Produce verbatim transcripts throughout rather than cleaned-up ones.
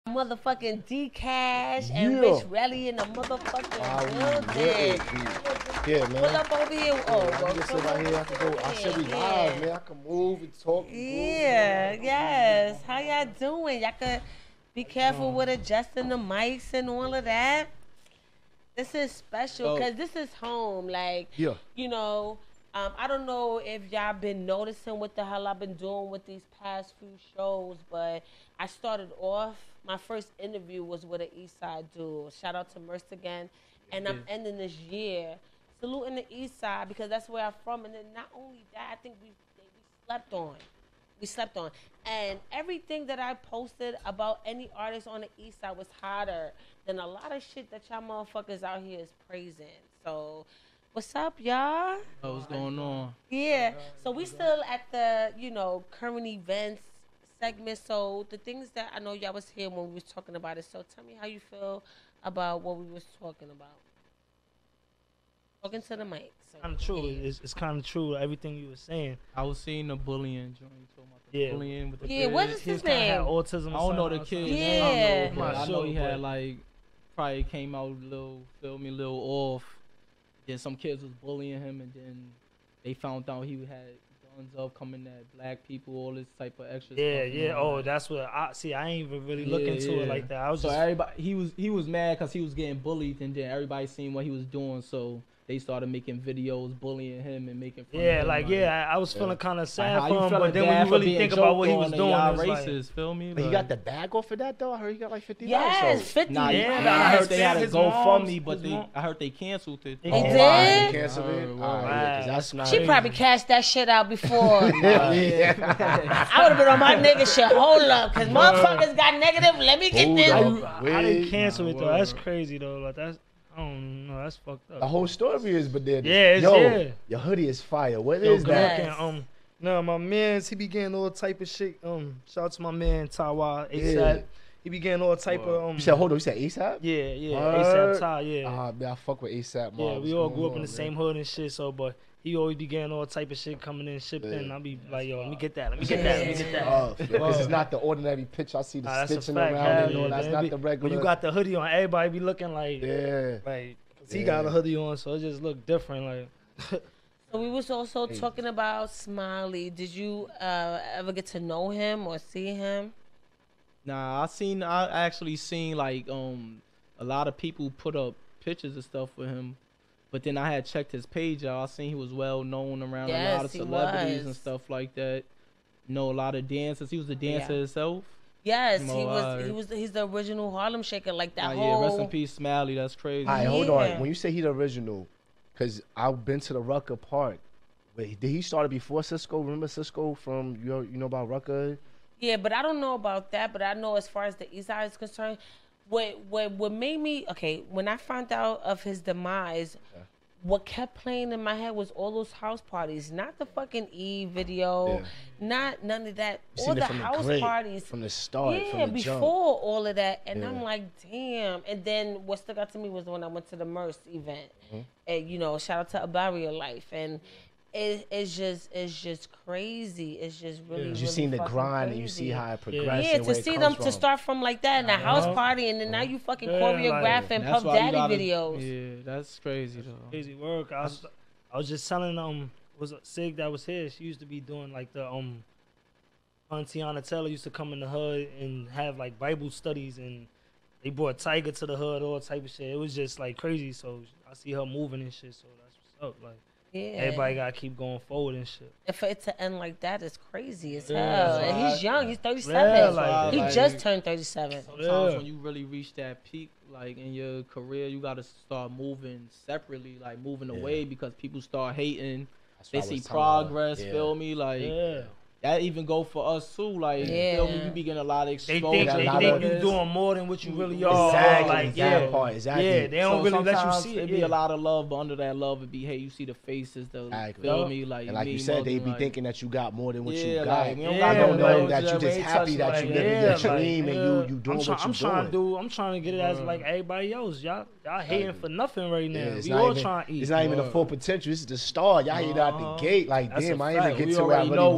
Motherfucking D Cash and Yeah. Rich Relly in the motherfucking Oh, building. yeah, yeah, man. Pull up over here. Oh, Yeah, well, I just come sit right on here. I can go. I said we yeah. live, man. I can move and talk. And Yeah, groove, yes. How y'all doing? Y'all could be careful with adjusting the mics and all of that. This is special because this is home. Like, Yeah. you know, um, I don't know if y'all been noticing what the hell I've been doing with these past few shows, but I started off, my first interview was with an East Side dude. Shout out to Merce again. And I'm ending this year saluting the East Side because that's where I'm from. And then not only that, I think we, we slept on. We slept on. And everything that I posted about any artist on the East Side was hotter than a lot of shit that y'all motherfuckers out here is praising. So, what's up, y'all? Oh, what's going on? Yeah. So we still at the, you know, current events segment. So the things that I know y'all was here when we was talking about it. So tell me how you feel about what we was talking about. Talking to the mic. So, kind of true. yeah. It's, it's kind of true. Everything you were saying. I was seeing the bullying joint. Talking about the Yeah. bullying with the Yeah, kids. what is He his kinda had name? autism. I don't know the kid. Yeah. name, but I'm not I know sure, he but- had like probably came out a little, feel me, a little off. Then some kids was bullying him, and then they found out he had guns up coming at black people, all this type of extra Yeah, stuff. and yeah. all Oh, that. that's what I see. I ain't even really look Yeah, into yeah. it like that. I was so just everybody he was he was mad because he was getting bullied, and then everybody seen what he was doing, so they started making videos bullying him and making fun yeah, of him, like yeah. I, I was Yeah. feeling kind of Like, sad how for you him, feeling but then when bad you for really being think about what he joked was on and doing, y'all it's like, racist, feel me? But he Like- got the bag off of that though. I heard he got like fifty Yes, dollars. fifty. Nah, Yeah, yeah, but I heard they had a his mom's- GoFundMe, but his they, mom- I heard they canceled it. They Oh, did? wow, they canceled I it. heard, All right, yeah, 'cause that's not. She probably cashed that shit out before. yeah. I would have been on my nigga shit. Hold up, because motherfuckers got negative. Let me get Hold this. up. How, you, how they Wait. cancel Nah, it though? That's word. crazy though. Like that's I don't know. That's fucked up. The whole story is, but then Yeah, it's- yo, yeah. your hoodie is fire. What Yo, is good that? Yes. looking. Um, no, my man's he be getting all type of shit. Um, shout out to my man Tawa ASAP. Yeah. He be getting all type Word. of um. You said hold on. You said ASAP? Yeah, yeah, Word. ASAP Ty, yeah. Ah, man, I fuck with ASAP. Yeah, Mom. we What's all going grew up in on, the man? same hood and shit. So, but he always be getting all type of shit coming in, shipped Yeah. in. I'll be like, yo, let me get that. Let me get that. Let me get that. Oh, because it's not the ordinary pitch. I see the Nah, that's a stitching fact. around Hell it. No, yeah, that's man. not Be- the When regular. you got the hoodie on, everybody be looking like, yeah. like, 'cause he Yeah. got a hoodie on, so it just look different. Like, So we was also talking about Smiley. Did you uh, ever get to know him or see him? Nah, I seen, I actually seen like um a lot of people put up pictures and stuff with him, but then I had checked his page out. I seen he was well known around a lot Yes, of he celebrities was. and stuff like that. Know a lot of dancers. He was a dancer Yeah. himself. Yes, he No, was. I- He was. He's the original Harlem Shaker. Like that Ah, whole. yeah, rest in peace, Smiley. That's crazy. All right, hold Yeah. on. When you say he the original, because I've been to the Rucker Park. Wait, did he start it before Cisco? Remember Cisco from you know, you know about Rucker? Yeah, but I don't know about that. But I know as far as the East Side is concerned, what what what made me okay when I found out of his demise. Yeah. What kept playing in my head was all those house parties, not the fucking Eve video, Yeah. not none of that. You all seen the it from house the great, parties from the start, yeah, from the before jump. all of that, and Yeah. I'm like, damn. And then what stuck out to me was when I went to the Merce event, Mhm. and you know, shout out to Abaria Life, and it, it's just, it's just crazy. It's just really, Yeah. really You seen the fucking grind and you crazy. see how it Yeah. progressed. Yeah, and to where it see comes them from. to start from like that in a house Uh-huh. party, and then now you fucking Yeah, choreograph like- and That's Puff why you Daddy gotta- videos. Yeah, that's crazy though. crazy work. I was, I was just telling um, was a Sig that was here. She used to be doing like the um, Aunt Tiana Taylor used to come in the hood and have like Bible studies, and they brought Tiger to the hood, all type of shit. It was just like crazy. So I see her moving and shit. So that's what's up. Like Yeah. everybody gotta keep going forward and shit. And for it to end like that is crazy as Yeah, hell. that's And why he's I- young. He's thirty-seven. Yeah, like- he like- just turned thirty-seven. Sometimes Yeah. when you really reach that peak, like in your career, you gotta start moving separately, like moving Yeah. away because people start hating. That's They what I see was telling her. progress. Yeah. Feel me? Like Yeah. that even go for us too. Like Yeah. feel me? We be getting a lot of They exposure. think got a they lot think of you this. doing more than what you really are. Exactly, Like that yeah, part, exactly. yeah. They don't So really let you sometimes see it. it. Be yeah. a lot of love, but under that love, it be hey, you see the faces, the Exactly. feel Yeah. me? Like And like me, you said, they mother, be like, thinking that you got more than what yeah, you got. like, we don't Yeah, got I no don't know love, that you we just ain't happy touching that like you that. living Yeah, your like, dream and yeah. you you doing I'm, try, what you I'm trying to doing. do. I'm trying to get it as Word. like everybody else. Y'all, y'all hating Exactly. for nothing right now. Yeah, it's we not all even- trying to eat. It's not even the Word. full potential. This is the start. Y'all hit out Uh-huh. the gate. Like That's damn, a I ain't even fact. get we to where I already really know want what to we be.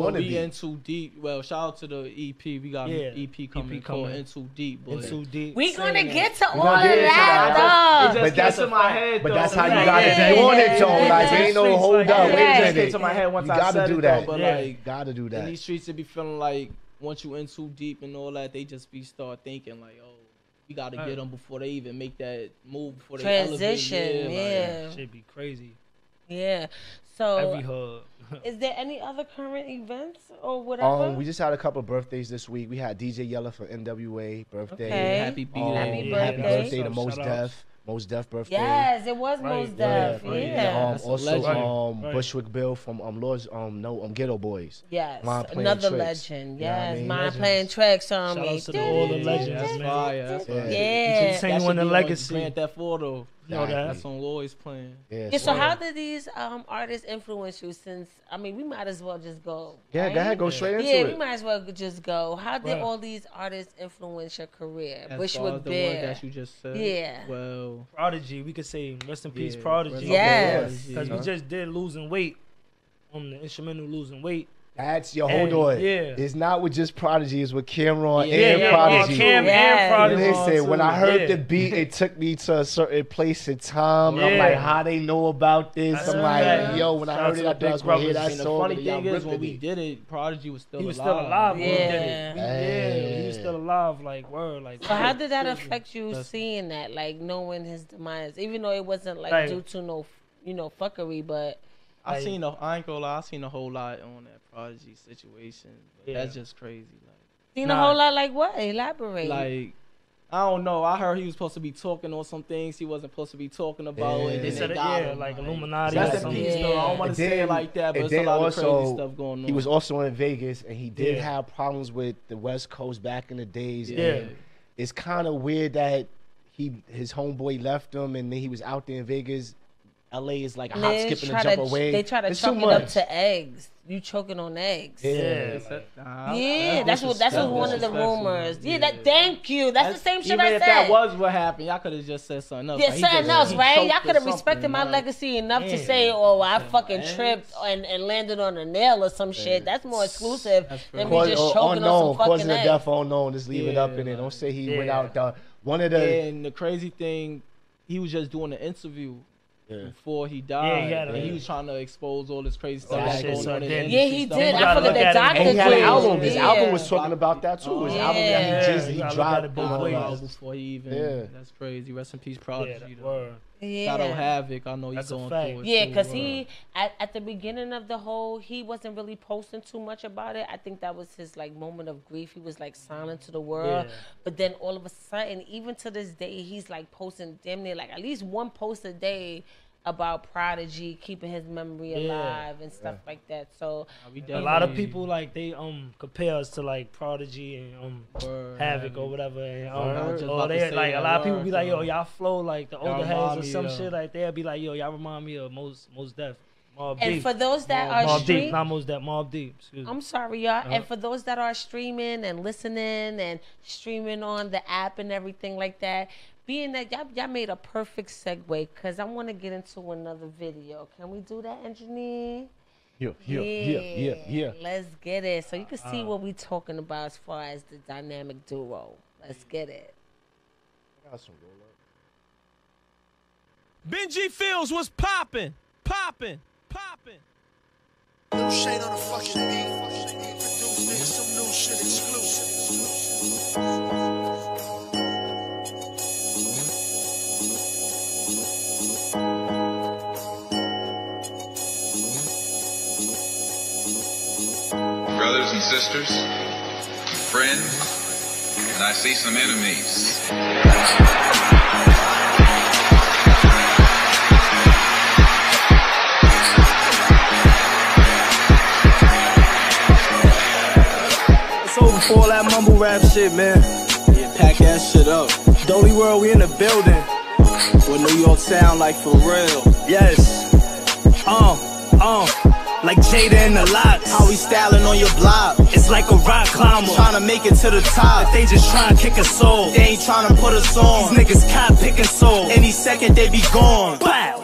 In Too Deep. Well, shout out to the E P. We got Yeah, an E P coming E P called coming. In Too Deep. But In Too Deep. We gonna Saying get to that. all gonna of get into that, that. though. It just But that's came to my head. But though. that's how you Yeah, gotta yeah, be on yeah, it, though. yeah. Like, ain't no hold Like, up. yeah. Wait a It just minute. came to my head once You I gotta said do it, that. though, but Yeah. like, Gotta do in that. these streets, it be feeling like once you in too deep and all that, they just be start thinking like, oh, we gotta Right. get them before they even make that move, before they Transition, elevate. yeah. Like, Should be crazy. Yeah. So, Every hood. is there any other current events or whatever? Um, we just had a couple of birthdays this week. We had D J Yella for N W A birthday. Okay. happy Um, B-Day. Happy happy birthday. birthday to Shout Mos outs. Def. Mos Def birthday. Yes, it was Right, Mos right, Def. right. Yeah. Um, That's a also, legend. um, Right. Bushwick Bill from um, Lord's, um, no, um, Ghetto Boys. Yes, Mind Playing another Tricks. legend. You know what I Yes, mean? mind Legends. playing tricks on Shout me. out to the- all the legends, That's man. fire. That's Yeah. fire. Yeah. Continuing That should the be on legacy. Grand Theft Auto. You know that. That's on Lloyd's playing. Yeah, Yeah, so so- how did these um, artists influence you? Since I mean, we might as well just go. Yeah, right? go ahead, go straight into Yeah, it. we might as well just go. How did Right. all these artists influence your career? As far Bushwick as the Bear. one that you just said. Yeah. Well, Prodigy, we could say rest in peace, yeah, Prodigy. rest in Yes. peace, Because yeah. we just did losing weight. Um, the instrumental losing weight. That's your hold And- on. yeah. It's not with just Prodigy, it's with Cameron Yeah, and yeah, Prodigy. yeah, Cam Yeah. and Prodigy. Listen, when I heard Yeah. the beat, it took me to a certain place in time. I'm Yeah. like, how they know about this? That's I'm right. like, yo, when I Shout out heard to it, the I thought I was big gonna hear brothers. that and the song. funny but y'all thing is, ripped when it. we did it, Prodigy was still He was alive. still alive when we did Yeah. it. We- yeah, he was still alive. Like word, like. So how did that affect you That's- seeing that, like knowing his demise, even though it wasn't like Right. due to no, you know, fuckery, but I Like- seen a, I ain't gonna lie, I seen a whole lot on that Prodigy situation. But Yeah. That's just crazy. seen Nah. a whole lot. Like what? Elaborate. Like, like, I don't know. I heard he was supposed to be talking on some things he wasn't supposed to be talking about, Yeah. and They then said they it, got yeah, him. like Illuminati. Rest or in something. peace, though. I don't want And to say then- it like that, but and it's a then lot also, of crazy stuff going on. He was also in Vegas, and he did Yeah. have problems with the West Coast back in the days. yeah. and it's kind of weird that he his homeboy left him, and then he was out there in Vegas. L A is like a And hop, they skip, and try a jump to, away. They try to It's chalk too it up much. to eggs. You choking on eggs. Yeah. Yeah, Nah, Yeah, that's what that's what disrespectful. one of the Disrespectful, rumors. man. Yeah, that. Thank you. That's, the same shit even I if said. that was what happened, y'all could have just said something else. Yeah, Like, he something just- else, he right? choked Y'all or could have something, respected my like- legacy enough to Yeah. say, "Oh, I Said fucking my tripped eggs. and, and landed on a nail or some shit." That's more exclusive That's than crazy. me just Cause- choking unknown, on some causing fucking a death eggs. unknown. Just leave it up in Yeah, it. Don't say he yeah. went out the one of the. And the crazy thing, he was just doing an interview Yeah. before he died. he had a- and he was trying to expose all this crazy stuff that that's shit, going so on in the then- industry. Yeah, he stuff. did. You I gotta forgot look the at it. doctor And he had an did. album. His Yeah. album was talking about that too. His Oh, album that he yeah. just You he gotta look at dropped. it both um, ways. Wow, before he even. Yeah. That's crazy. Rest in peace, Yeah, Prodigy. that though. word. Shadow Yeah. Havoc. I know he's That's a going fact. through it. Yeah, too, because word. he at, at the beginning of the whole, he wasn't really posting too much about it. I think that was his like moment of grief. He was like silent to the world. Yeah. But then all of a sudden, even to this day, he's like posting damn near like at least one post a day about Prodigy, keeping his memory Yeah. alive and stuff like that. So Nah, we A lot of definitely- people like they um compare us to like Prodigy and um Word, Havoc or whatever, and I was um, just or about to they say like a that lot of people word, be like, yo, so- y'all flow like the Y'all older remind heads or me some of- shit like they'll be like, yo, y'all remind me of most most Def, Mobb and Deep, for those that Mobb are Mobb Deep, stream, not most Def, Mobb Deep. Excuse me. I'm sorry, y'all. Uh-huh. And for those that are streaming and listening and streaming on the app and everything like that, being that y'all, y'all made a perfect segue because I want to get into another video. Can we do that, engineer? Yeah, yeah, yeah, yeah, yeah. Let's get it. So you can see Uh, what we talking about as far as the dynamic duo. Let's get it. I got some roll up. Benji Fields was popping, popping, popping. No shade on the fucking beat. Produce niggas some new shit exclusive. Brothers and sisters, friends, and I see some enemies. It's over for all that mumble rap shit, man. Yeah, pack that shit up. Dolly World, we in the building. What New York sound like for real? Yes. Uh, uh, like Jada in the locks. How we styling on your block? It's like a rock climber. Trying to make it to the top. They just trying to kick us soul. They ain't trying to put us on. These niggas cop picking soul. Any second they be gone. Bow, by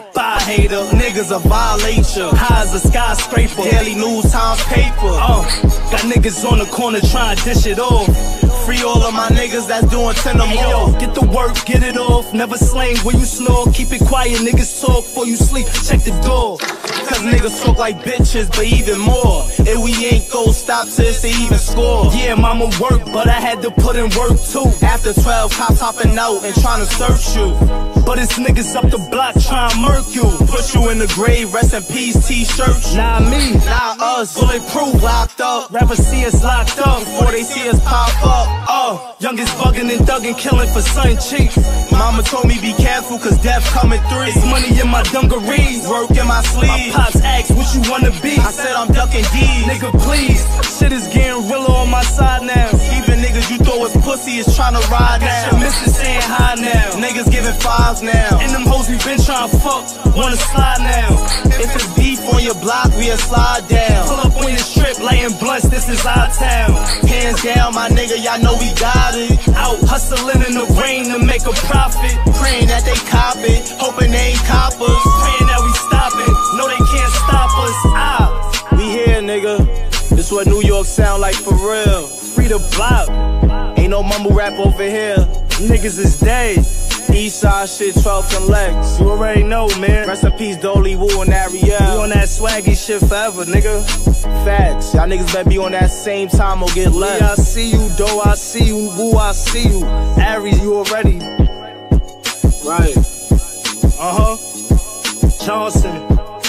hater. Niggas a violator. High as a skyscraper. Daily news times paper. Uh, got niggas on the corner trying to dish it off. Free all of my niggas that's doing ten or more. Get the work, get it off. Never slang where you snore. Keep it quiet, niggas talk before you sleep. Check the door. Cause niggas talk like bitches, but even more. If we ain't go stop till they even score. Yeah, mama work, but I had to put in work too. After twelve, cops hopping out and trying to search you. But it's niggas up the block trying to murk you. Put you in the grave, rest in peace t-shirts. Nah me, nah us, bulletproof, locked up. Rappers see us locked up before they see us pop up. Oh, youngest bugging and thugging, killing for something cheap. Mama told me be careful cause death coming through. It's money in my dungarees, work in my sleeves. My pops asked what you wanna be, I said I'm ducking D's. Nigga please, shit is getting realer on my side now. Even niggas you thought was pussy is trying to ride now. Your missus saying hi now, niggas giving fives now. And them hoes we been trying to fuck, wanna slide now. If it's beef on your block, we'll slide down. Pull up on your strip, lighting blunts, this is our town. Hands down my nigga, y'all know we got it. Out hustling in the rain to make a profit. Praying that they cop it, hoping they ain't coppers. Praying that we stop it, no they can't stop us. Ah, we here nigga, this what New York sound like for real. Free the block, ain't no mumble rap over here. Niggas is dead. East side shit, twelfth and Lex. You already know, man. Rest in peace, Dolly, Woo, and Ariel. We on that swaggy shit forever, nigga. Facts. Y'all niggas better be on that same time or get left. Yeah, I see you, Doe, I see you, Woo, I see you. Aries, you already. Right. Uh-huh. Johnson.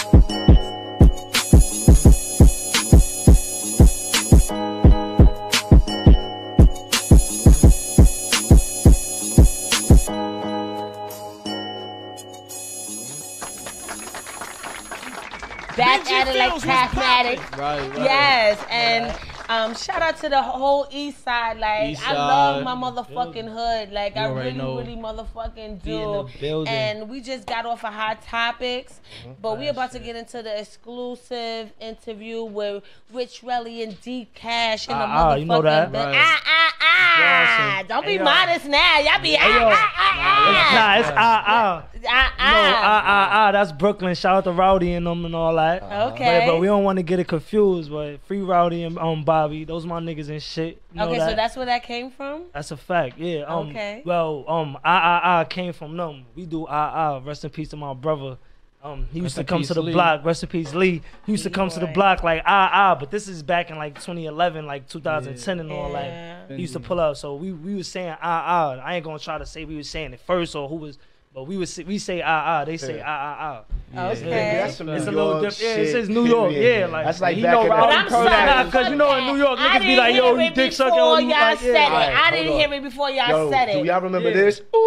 Back at it like Craftmatic. Right, right. Yes, and um, shout out to the whole East Side. Like, East I love Side. my motherfucking hood. Like, You I already really, know. really motherfucking Be in do. the building. And we just got off of Hot Topics, but we about to get into the exclusive interview with Rich Relly and D Cash in the Ah, ah, motherfucking you know that. bit- Right. Ah, ah, ah. Johnson. Don't be Hey, yo. modest now. Y'all be ah, Hey, yo. ah, ah, Nah, it's ah ah. ah. Ah, No, ah. ah ah ah. That's Brooklyn. Shout out to Rowdy and them and all that. Okay. But, but we don't want to get it confused. But Free Rowdy and um Bobby, those my niggas and shit. You know Okay, that? so that's where that came from? That's a fact, yeah. Um, Okay. Well, um, I, I, I came from them. We do I, I. Rest in peace to my brother. Um, he used Rest to in come peace, to the Lee. block. Rest in peace, Lee. He used to come to the Boy. block like I, I. But this is back in like twenty eleven, like two thousand ten and all that. Yeah. He used to pull up. So we, we was saying I, I. I ain't gonna try to say we was saying it first or who was, but we was we say I, I. They say Yeah. I, I, I. Okay. That's some It's New a little York different. Yeah, shit, it's just New York. period. Yeah, like That's like he back know in the- Rowdy But I'm Pearl. sorry. Nah, cause you know in New York I niggas be didn't like, yo, hear you it dick sucking before or you y'all like, said yeah. it. Alright, I didn't hold hear on. it before y'all Yo, said do it. y'all remember Yeah. this? Ooh,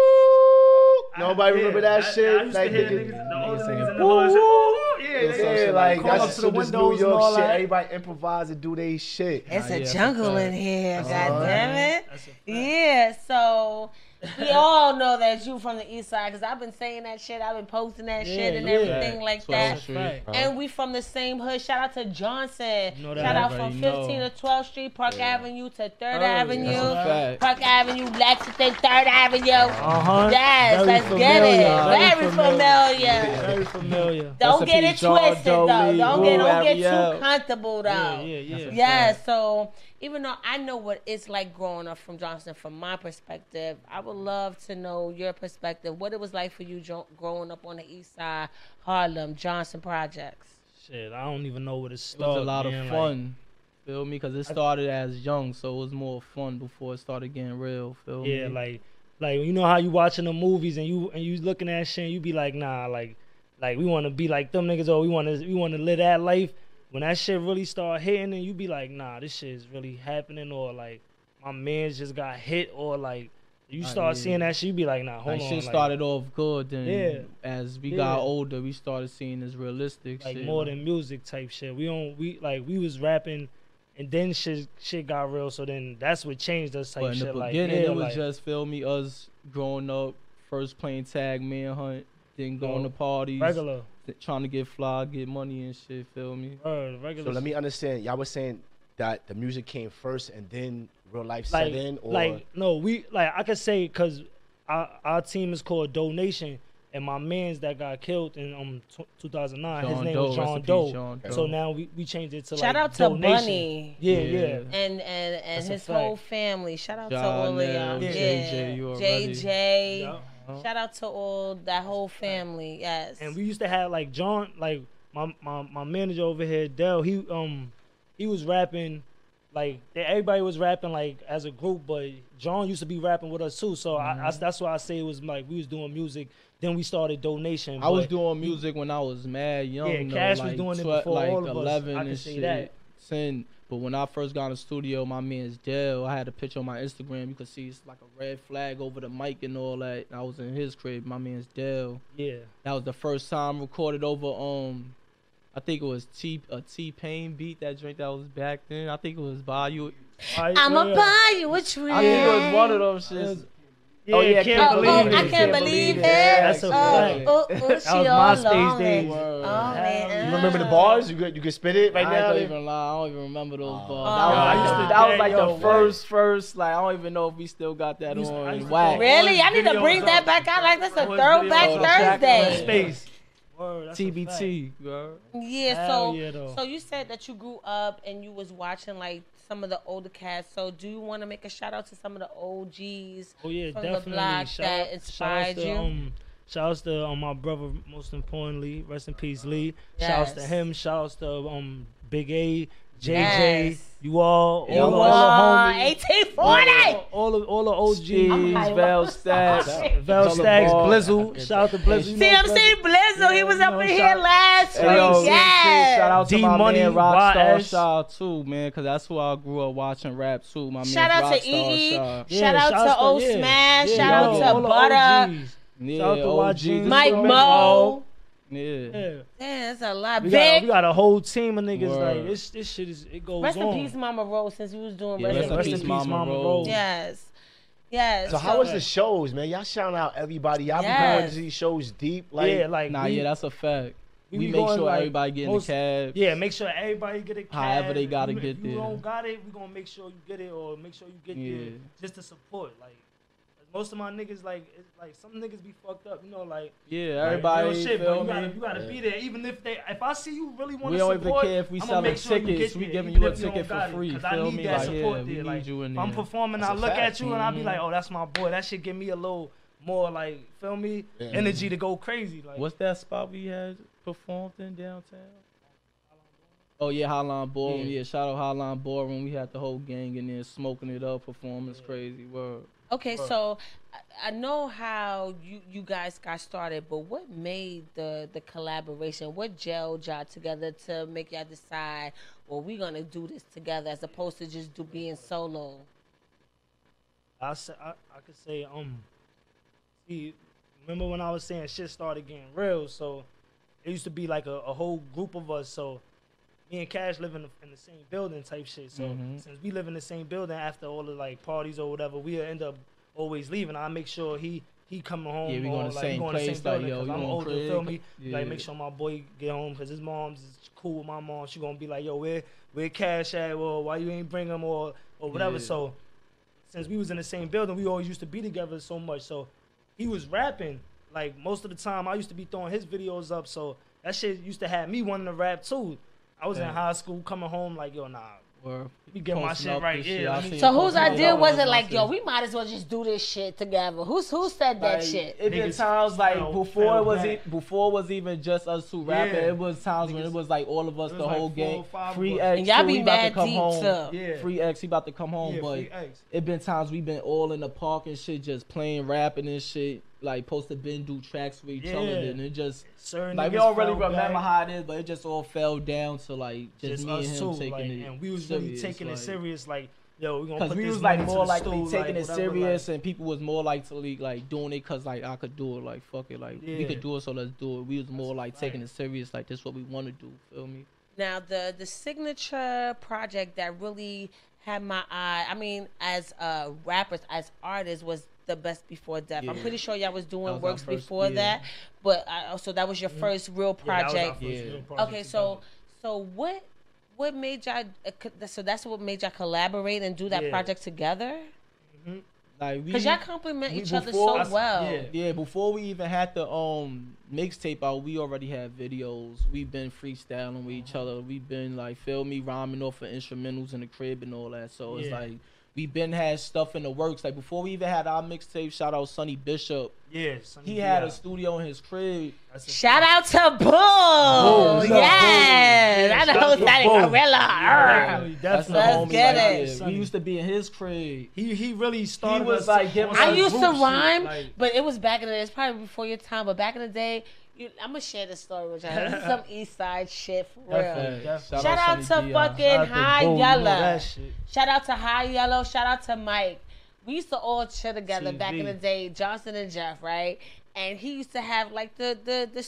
ooh. Nobody Yeah, remember that I- shit? I used like to hear niggas, niggas, the older singing, niggas in the hood say, ooh, yeah, yeah, yeah, like call up that's to some the this New windows and York all shit. that. Everybody improvise and do they shit. It's Nah, a yeah, jungle for in here, That's god right. damn it. That's a fact. Yeah, so we all know that you from the East Side because I've been saying that shit. I've been posting that Yeah, shit and yeah. everything like that. twelfth Street. Fact. And we from the same hood. Shout out to Johnson. You know that. Shout out from Everybody fifteen know. to twelfth Street, Park Avenue to third Oh, Avenue. That's a fact. Park Avenue, Lexington, third Avenue. Uh-huh. Yes, Very let's familiar. get it. Very Very familiar. familiar. Very familiar. Don't Rest in get it peace, John twisted though. Doe, Don't Lee, get Woo, don't get Ariel. too comfortable though. Yeah, yeah, yeah. Yeah, so even though I know what it's like growing up from Johnson, from my perspective, I would love to know your perspective. What it was like for you jo- growing up on the East Side, Harlem, Johnson projects. Shit, I don't even know where to It start. was a lot man. of Like, fun. Feel me? Because it started as young, so it was more fun before it started getting real. Feel me? yeah, like, like you know how you watching the movies and you and you looking at shit and you be like, nah, like, like we want to be like them niggas or we want to we want to live that life. When that shit really start hitting and you be like, nah, this shit is really happening or like my man's just got hit or like you Uh, start yeah. seeing that shit, you be like, nah, hold Like on. shit like, started off good, then Yeah. as we Yeah. got older, we started seeing this realistic like shit. more like- than music type shit. We don't we like we was rapping and then shit shit got real. So then that's what changed us type But in shit. the like beginning, yeah, it was like, just feel me us growing up, first playing tag, manhunt, then going No, to parties, regular, th- trying to get fly, get money and shit. Feel me? uh, regular. So let me understand. Y'all was saying that the music came first and then real life like, set in, or like no, we like I could say because our our team is called Donation. And my man's that got killed in um t- two thousand nine, his John name Doe, was rest John in peace, Doe. John So Doe. now we, we changed it to Shout like out to donation. Bunny. Yeah, Yeah. yeah. And and and That's a his fact. whole family. Shout out to John all of Nell, y'all. Yeah. J J, you Yeah. already- J J. Yeah. Shout out to all that whole family. Yes. And we used to have like John, like my my, my manager over here, Dell. He um he was rapping, like they, everybody was rapping like as a group, but John used to be rapping with us too. So I, I, that's why I say it was like we was doing music. Then we started donation. I was but doing music when I was mad young. Yeah, though, Cash was like doing it twe- before like all of us. eleven I can and say shit. that. ten. But when I first got in the studio, my man's Dell. I had a picture on my Instagram. You could see it's like a red flag over the mic and all that. I was in his crib. My man's Dell. Yeah. That was the first time recorded over um, I think it was T a T Pain beat. That drink that was back then. I think it was by you. I, I'ma yeah. buy you a tree. I think it was one of those shits. Yeah, Oh, yeah, can't Oh, believe oh, it. I can't believe it. That's a Oh, fact. oh, oh, she was all MySpace on it. days. Oh, Hell man. You remember the bars? You could you could spit it right I now. ain't gonna even lie. I don't even remember those Oh. bars. Oh. That was I like, used the, to- that was like yo, the first, first. Like I don't even know if we still got that Used to- I on used to wax. go- Really? I need to Videos bring that up. back out. Like that's a Always throwback videos up. Track Thursday. Space. Word, that's a T B fact. T, girl. Yeah, Hell so yeah, though. so you said that you grew up and you was watching like some of the older cats. So do you want to make a shout out to some of the O Gs Oh yeah, from the definitely. block Shout that out- inspired shout outs to, you? Um, shout outs to um, my brother, most importantly, rest in peace, Lee. Shout outs to Yes. him. Shout outs to um Big A, J J, Yes. you all, You all, the- are all the homies, eighteen forty. all of all the O Gs. Steez, Vel Stacks, Vel Color Stacks, Ball. Blizzle. Shout out to Blizzle. you know C M C Blizzle. Blizzle, he was Yeah, up you in know, here shout- last Hey, yo, week. Yes. shout out to D my Money, man Y Rockstar S. Shaw too, man, because that's who I grew up watching rap too. My Shout man out to Rockstar E E. Shaw. Yeah, Shout out shouts to O yeah. Smash. Yeah, Shout out yo, to all the Butter. O Gs. Yeah, Shout out to O Y Gs. G. This Mike is Mo. Mo. Yeah. Yeah. Damn, that's a lot. We got, we Big. got a whole team of niggas Word. like this. This shit is it goes Rest on. in peace, Mama Rose, since we was doing Yeah, rest, rest in in peace. peace, Mama Mama Rose. Rose. Yes. Yes. So how was the shows, man? Y'all shouting out everybody. Y'all be going Yes. to these shows deep, like yeah, like Nah, we, yeah, that's a fact. we We, be make going, sure like, everybody get in the most- cab. yeah, make sure everybody get a cab. However they gotta If you- get if you there. don't got it, we gonna make sure you get it, or make sure you get Yeah. there just to support. Like most of my niggas, like it's like some niggas be fucked up, you know, like Yeah, like, everybody real shit, but feel you me. gotta, you gotta Yeah. be there, even if they, if I see you really want to We don't support, even care if we I'ma selling make sure you tickets. get We there, giving even you a if you don't ticket for got it, free. 'cause I Feel need me? that Like, support yeah, we there. need Like, you in if I'm there. performing, That's I a look fact. at you and I be Mhm. like, oh, that's my boy. That shit give me a little more like, feel me, Yeah. energy to go crazy. Like, What's that spot we had performed in downtown? Oh yeah, Highline Ballroom. Yeah. Yeah, shout out Highline Ballroom. We had the whole gang in there smoking it up, performance crazy. Word. Okay, so I, I know how you, you guys got started, but what made the, the collaboration? What gelled y'all together to make y'all decide, well, we're gonna do this together as opposed to just do being solo? I, say, I I could say um see, remember when I was saying shit started getting real, so it used to be like a, a whole group of us, so me and Cash live in the, in the same building type shit, so Mhm. since we live in the same building, after all the like parties or whatever, we end up always leaving. I make sure he he coming home, Yeah, we or, going to like, same going to place, same building, like, yo, 'cause you I'm going older, crib? feel me? Yeah. Like make sure my boy get home, cause his mom's is cool with my mom. She gonna be like, yo, where where Cash at? Well, why you ain't bring him or or whatever. Yeah. So since we was in the same building, we always used to be together so much. So he was rapping like most of the time. I used to be throwing his videos up, so that shit used to have me wanting to rap too. I was Yeah. in high school, coming home like, yo, nah, Word. we get my Posting shit up right. and Yeah, shit. I I mean- seen So you whose posting idea up was on it my like, yo, shit. we might as well just do this shit together? Who's who said that Like, shit? It been Niggas times like fell- before fell it was back. e- before it was even just us two rapping. Yeah. It was times when it Niggas- was like all of us, it the was like whole four gang. or five Free of us. X, And y'all too, be he about to mad come deep, home. too. Yeah. Free X, he about to come home, Yeah, but Free X. it been times we been all in the park and shit, just playing, rapping and shit. Like supposed to been do tracks with each other, Yeah. and it just Certain like we niggas don't really fell remember back. how it is, but it just all fell down to like just, Just me and us him too, taking like, it. and we was serious, really taking like, it serious, like, yo, we gonna Cause put we this was like money to more the like stool, taking like, it whatever, serious, like, and people was more like to like, like doing it cause like I could do it, like fuck it, like we Yeah. could do it, so let's do it. We was more like taking right. it serious, like this what we want to do. Feel me? Now the the signature project that really had my eye, I mean, as uh rappers, as artists, was the Best Before Death. I'm Yeah. pretty sure y'all was doing That was our works first- before yeah. that, but I, so that was your first real yeah, that was our project. first Yeah. real project Okay, so together. so what what made y'all? Uh, co- so that's what made y'all collaborate and do that Yeah. project together. Nah, Like we, Cause y'all compliment we each other before- so well. Yeah, yeah. Before we even had the um mixtape out, we already had videos. We've been freestyling with each other. We've been like, feel me, rhyming off of instrumentals in the crib and all that. So it's Yeah. like we've been had stuff in the works. Like before we even had our mixtape. Shout out Sonny Bishop. Yeah, Sonny He B had out. a studio in his crib. That's a Shout fact. out to Bull. Bull, Yes, Bull. I Yeah, know shout out that to Bull. gorilla. Definitely, That's the Let's homie get right it. there. We used to be in his crib. He he really started. was us like giving on us I some used to group shit, rhyme, like- but it was back in the day. It's probably before your time, but back in the day, you, I'm gonna share this story with y'all. This is some East Side shit for real. Definitely, definitely. Shout out Sonny to B, uh, fucking Shout out to High Bull, you know Yellow. that shit. Shout out to High Yellow. Shout out to Mike. We used to all chill together T V. back in the day, Johnson and Jeff, right? And he used to have like the the the.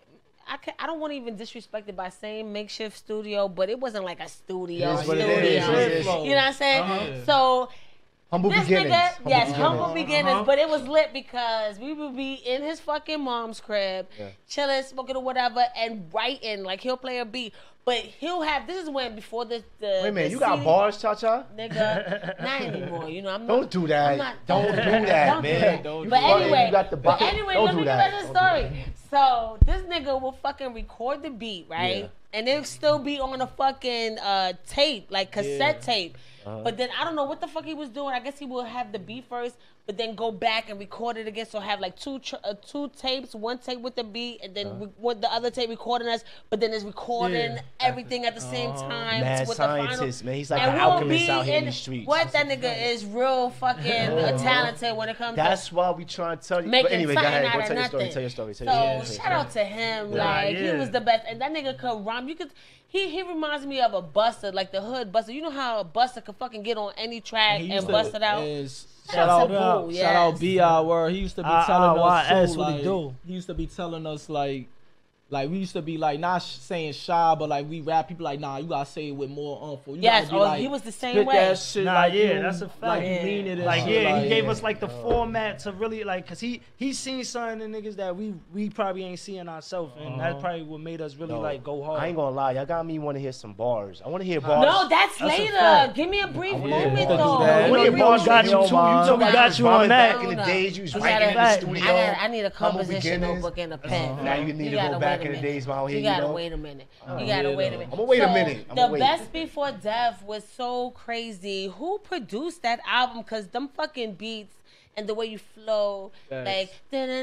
I, can, I don't want to even disrespect it by saying makeshift studio, but it wasn't like a studio. It is what it studio. is, it is. You know what I'm saying? Uh-huh. So Humble this beginnings. nigga, Humble yes, beginnings. humble beginnings, Uh-huh. but it was lit because we would be in his fucking mom's crib, Yeah. chilling, smoking or whatever, and writing. Like he'll play a beat, but he'll have. This is when before the the. Wait a minute, the you got C D bars, Cha Cha? nigga. Not anymore. You know, I'm not. Don't do that. I'm not- Don't do that, Don't do man. that. Don't But do that. anyway, You got the but bo- anyway, don't let do me give that. us a Don't do story. So this nigga will fucking record the beat, right? Yeah. And it'll still be on a fucking uh, tape, like cassette Yeah. tape. Uh-huh. But then I don't know what the fuck he was doing. I guess he will have the beat first, but then go back and record it again. So have like two tr- uh, two tapes, one tape with the beat, and then Uh-huh. re- with the other tape recording us. But then it's recording Yeah. everything at the same Uh-huh. time. Mad with the final- scientist, man. He's like And an we'll alchemist be out here in in- the streets. What that nigga is real fucking uh, talented when it comes to That's why we try to tell you. making But anyway, go something ahead. out Go of tell your story. nothing. Tell your story. Tell So your story. Tell your shout story. out to him. Yeah, Like he yeah. was the best, and that nigga could rhyme. You could. He he reminds me of a Buster, like the hood Buster. You know how a Buster could fucking get on any track He and used to- bust it out. is- Shout Shout out out, to Boo, shout out yes. B I word. He used to be Ah, telling ah, us Y S, too, what he like, do? he used to be telling us like, like we used to be like not sh- saying shy, but like we rap people like, nah, you gotta say it with more umph. You Yes, gotta be oh, like, he was the same spit way. That shit Nah, like yeah, you, that's a fact. Like you Yeah. mean it. and Like shit, yeah, he like, gave yeah. us like the format to really like, cause he he seen something in niggas that we we probably ain't seeing ourselves, and Uh-huh. that's probably what made us really No, like go hard. I ain't gonna lie. Y'all got me want to hear some bars. I want to hear bars. No, that's, That's a later. fact. Give me a brief wanna moment hear though. bars. Give Yeah, me I a want to hear brief bars got from you you too. too. You know we got you on that. Back in the days, you was You writing gotta- in the I studio. gotta- I need a Humble composition beginnings. notebook and a pen. Now you need to gotta go wait back a in the minute. days while here, You you gotta know? wait a minute. Oh, You gotta yeah, wait a though. minute. I'ma wait a So, minute. I'ma The wait. Best Before Death was so crazy. Who produced that album? Cause them fucking beats and the way you flow, Facts. like.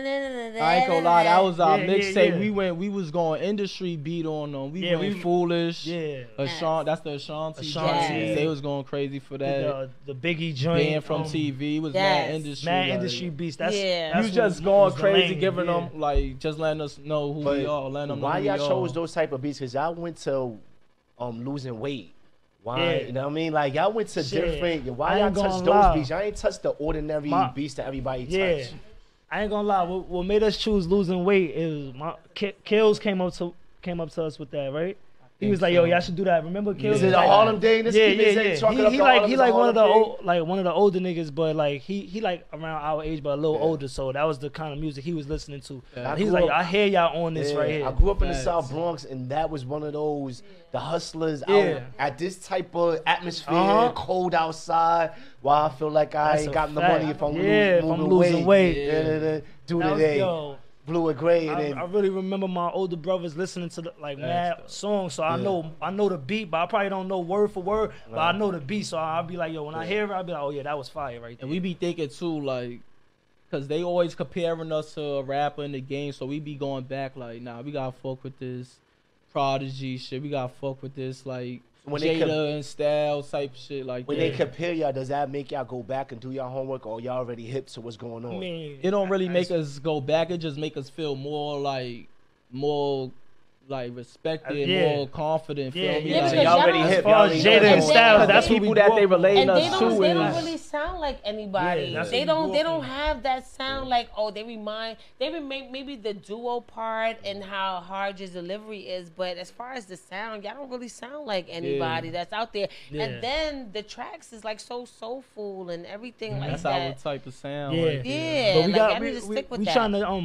I ain't gonna lie, that was our Yeah, yeah, mixtape. yeah. We went, we was going industry beat on them. We Yeah, went we- foolish. Yeah. Ashanti, that's the Ashanti. Ashanti, joint. yeah. They was going crazy for that. The, the Biggie joint, Being from um, T V was Yes. mad industry. mad like, industry beats. That's Yeah. that's You just what going was the crazy, lane, giving yeah. them like just letting us know who But we are, letting them know why who y'all we chose are. those type of beats? Cause y'all went to um losing weight. Why? Yeah. You know what I mean? Like y'all went to Shit. different. I Why y'all ain't touch gonna those lie. beats? Y'all ain't touch the ordinary My- beats that everybody Yeah. touch. I ain't gonna lie. What, what made us choose losing weight is my Ki- Kills came up to came up to us with that, right? He think was like, "Yo, so. y'all should do that." Remember Kills? Is it was a like- Harlem day? This Yeah, kid yeah, is yeah. chalking He, up he the like Harlem he as like a one of the Harlem old, like one of the older niggas, but like he he like around our age, but a little Yeah. older. So that was the kind of music he was listening to. Yeah. He was I like, grew up- "I hear y'all on this Yeah, right here." I grew up in the Facts. South Bronx, and that was one of those the hustlers Yeah. out at this type of atmosphere, Uh-huh. cold outside. While I feel like I That's ain't a got the fact. money if I'm, Yeah, losing, if moving I'm losing weight. Yeah, yeah, yeah. Do That was- today, yo, blue and gray, and I, then I really remember my older brothers listening to the, like mad dope. songs, so I Yeah. know I know the beat, but I probably don't know word for word, but I Right. know the beat, so I'll be like, yo, when I hear it, I'll be like, oh yeah, that was fire right there. And we be thinking too, like, cause they always comparing us to a rapper in the game, so we be going back like, nah, we gotta fuck with this Prodigy shit. We gotta fuck with this like when they Jada com- and Style type shit like when that. they compare y'all, does that make y'all go back and do y'all homework, or y'all already hip to what's going on? I mean, It don't really I- make us go back. It just make us feel more like more like respected, Uh, yeah. more confident. Yeah, feel me? yeah, Like, because y'all y'all already don't- hip. As far Y'all as already Jada know and what's going Styles, on. that's the what people we that grew they up with. relating And us they to don't, they is don't really sound like anybody. Yeah, that's they what don't, we they grew up don't with. have that sound like, oh, they remind, they remind maybe the duo part and how hard your delivery is. But as far as the sound, y'all don't really sound like anybody that's out there. Yeah. And then the tracks is like so soulful and everything like that's our that. type of sound. Yeah. right there. Yeah, But we like, got y'all we, need to we, stick with we that. trying to um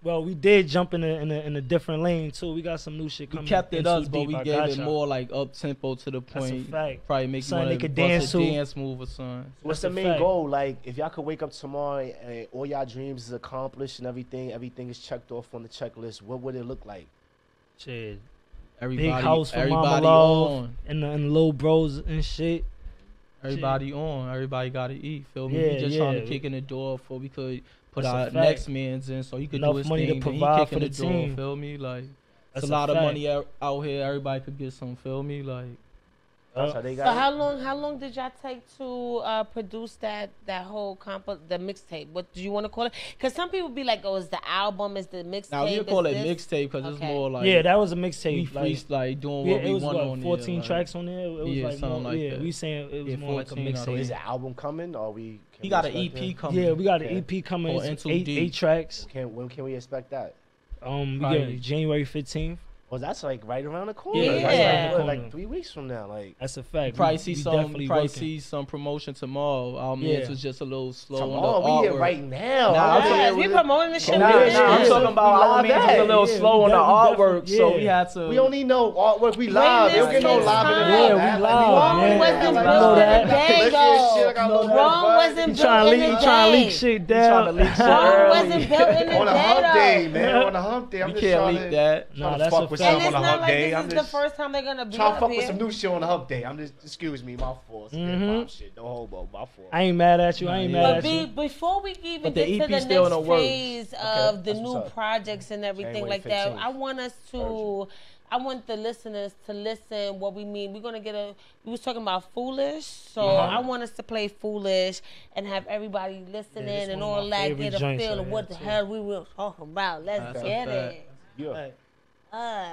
Well, we did jump in a in a, in a different lane too. We got some new shit We coming. kept it in us, Too but Deep. we I gave got it y'all. more like up tempo to the That's a point. fact. Probably make Something you they want could to dance a to. dance move or something. What's That's the a main fact. goal? Like, if y'all could wake up tomorrow and all y'all dreams is accomplished and everything, everything is checked off on the checklist, what would it look like? Shit. Everybody, Big house for Mama everybody Love on. and the and little bros and shit. Everybody on. Everybody got to eat. Feel me? Yeah, we just yeah. trying to kick in the door for we could put That's a our fact. next man's in so he could Enough do his money to thing. then he provide kicking for the, the door. team. Feel me? Like That's it's a a lot of fact. money out, out here. Everybody could get some. Feel me? Like That's how they So got how it. long how long did y'all take to uh, produce that that whole comp the mixtape? What do you want to call it? Because some people be like, oh, is the album, is the mixtape? now we is call it this? mixtape because it's Okay. more like Yeah, that was a we mixtape. free Like, like doing yeah, what we it was want what, on fourteen there, like. tracks on there. It was Yeah, like something more, like yeah, that. we saying it was Yeah, more like a fourteen, I mixtape. think. Is the album coming? Or we? Can He we got an expect E P that? coming. Yeah, we got an Okay. E P coming. Or It's Into eight Deep. eight tracks. Can, when can we expect that? Um, we Probably- get it January fifteenth. Well, that's like right around the corner. Yeah, That's right like, around what, the like corner. three weeks from now. Like That's a fact. Probably we, see we some. definitely Probably working. see some promotion tomorrow. Our Yeah. man's was just a little slow on tomorrow, the we here artwork. right now. Nah, I'm I'm Yes, here we with it. promoting the shit. Nah, right nah, now. I'm Yeah. talking about We our live man's was a at. little Yeah, slow we on the definitely- artwork, so yeah. we had to. We don't need no artwork. We live. We don't get no Greatness live in takes the Yeah, we act. live, Wrong yeah. wasn't I built know in that. a day, Look at shit, I got though. no Wrong bud. wasn't You built trying to in leak, a you trying to leak day. shit trying down. to leak shit Wrong early. wasn't built in a On a day, hump day, though. man. On a hump day. I'm We just can't trying leak to, that. Nah, trying to that's fuck a with fact. And something it's on a not hump like day. this I'm is the just first time they're gonna be trying to up fuck with here. some new shit on a hump day. I'm just, excuse me, my fault. Mhm. Pop shit, no homo, my fault. I ain't mad at you. I ain't Nah, mad But at be, you. before we even But the get E to P the still in next the works. phase of Okay, the that's new what's up. projects and everything January like that, fifteenth. I want us to, I want the listeners to listen what we mean. We're gonna get a. We was talking about Foolish, so Uh-huh. I want us to play Foolish and have everybody listening this and one of all my that, favorite get a joints feel right of what here, the too. hell we were talking about. Let's That's a get fact. it. Yeah. Uh,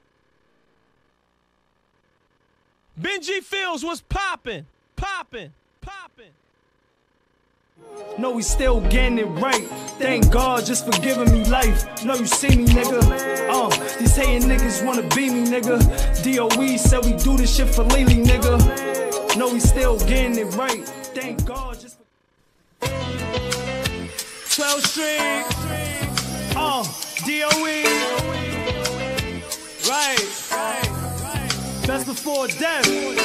Benji Fields was popping, popping, popping. No, we still getting it right. Thank God just for giving me life. No, you see me, nigga. Uh, these hating niggas wanna be me, nigga. D O E said we do this shit for Lily, nigga. No, we still getting it right. Thank God just for twelve Street. Uh, D O E. Right. Best before death.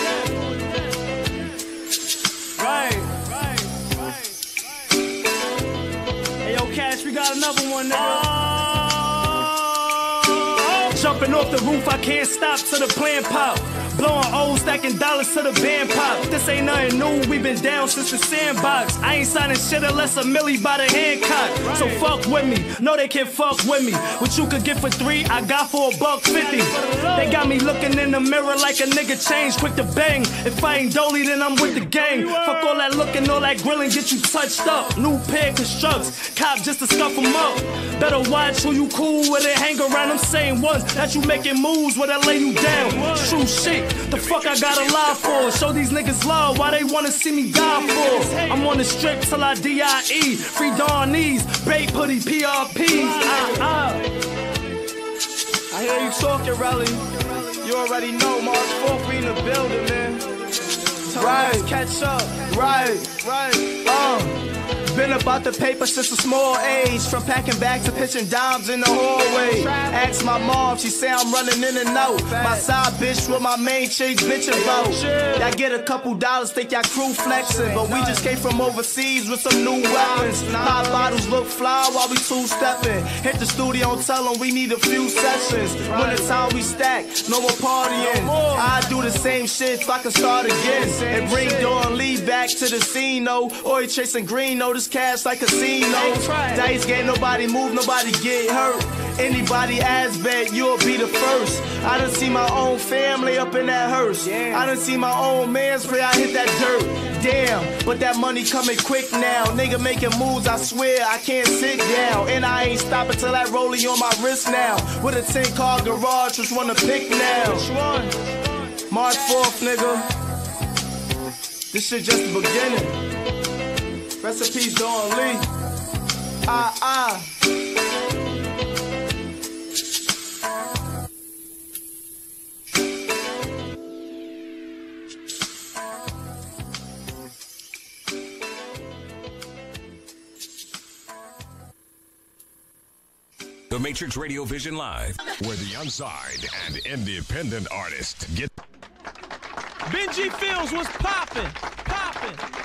Right. Hey, yo, Cash, we got another one, nigga. Jumping off the roof, I can't stop till the plan pop. Blowing O's, stacking dollars to the band pop. This ain't nothing new, we been down since the sandbox. I ain't signing shit unless a milli by the Hancock. So fuck with me, no they can't fuck with me. What you could get for three, I got for a buck fifty. They got me looking in the mirror like a nigga change, quick to bang. If I ain't dolly, then I'm with the gang. Fuck all that looking, all that grilling, get you touched up. New pair constructs, cop just to scuff them up. Better watch who you cool with it, hang around them same ones that you making moves where they lay you down. True shit, the fuck I gotta lie for? Show these niggas love, why they wanna see me die for? I'm on the strip till I D I E. Free Dawn knees, Bay Putty, P R Ps. Ah, ah. I hear you talking, Relly. You already know, March fourth, we in the building, man. Tell right. Catch up. Right, right. Uh. Been about the paper since a small age. From packing bags to pitching dimes in the hallway. Ask my mom, she say I'm running in and out. My side bitch with my main chick bitching about. Y'all get a couple dollars, think y'all crew flexing. But we just came from overseas with some new weapons. Hot bottles look fly while we two-stepping. Hit the studio and tell them we need a few sessions. When the time we stack, no more partying. I do the same shit if I can start again. And bring Dawn Lee back to the scene, no. Or he chasing green, no. This cash like casino. Dice game, nobody move, nobody get hurt. Anybody ass bet, you'll be the first. I done see my own family up in that hearse. I done see my own man's pray I hit that dirt. Damn, but that money coming quick now. Nigga making moves, I swear I can't sit down. And I ain't stopping till that rollie on my wrist now. With a ten car garage, which one to pick now? Which one? March fourth, nigga. This shit just the beginning. Recipes Dawn Lee. Ah, ah. The Matrix Radio Vision Live, where the unsigned and independent artists get. Benji Fields was popping, popping.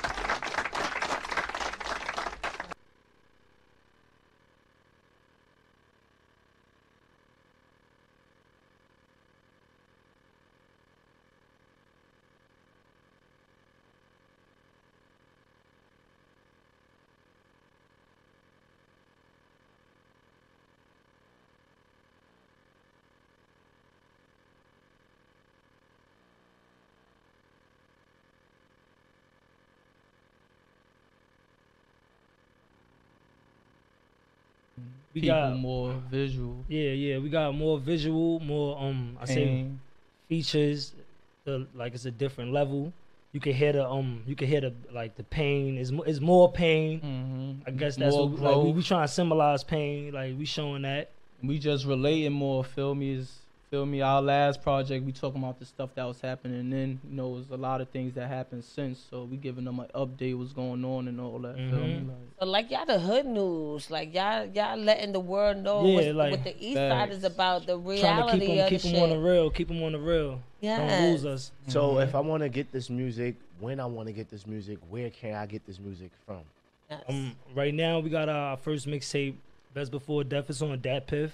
We People got more visual. Yeah, yeah. We got more visual, more um. I say Pain. features. The like it's a different level. You can hear the um. You can hear the like the pain. Is mo- is more pain. Mm-hmm. I guess that's More what like, we, growth. we trying to symbolize pain. Like we showing that. We just relating more. Feel me? Is feel me? Our last project, we talking about the stuff that was happening then. You know, there's a lot of things that happened since. So we giving them an update, what's going on and all that. Feel me? Mhm. Like, So like y'all the hood news, like y'all y'all letting the world know Yeah, what's, like, what the East Side is about, the Trying to reality keep them, of keep the them on the shit. real. Keep them on the real. Don't Yes. lose us. So if I want to get this music, when I want to get this music, where can I get this music from? Yes. Um, right now we got our first mixtape, Best Before Death. It's on Dat Piff.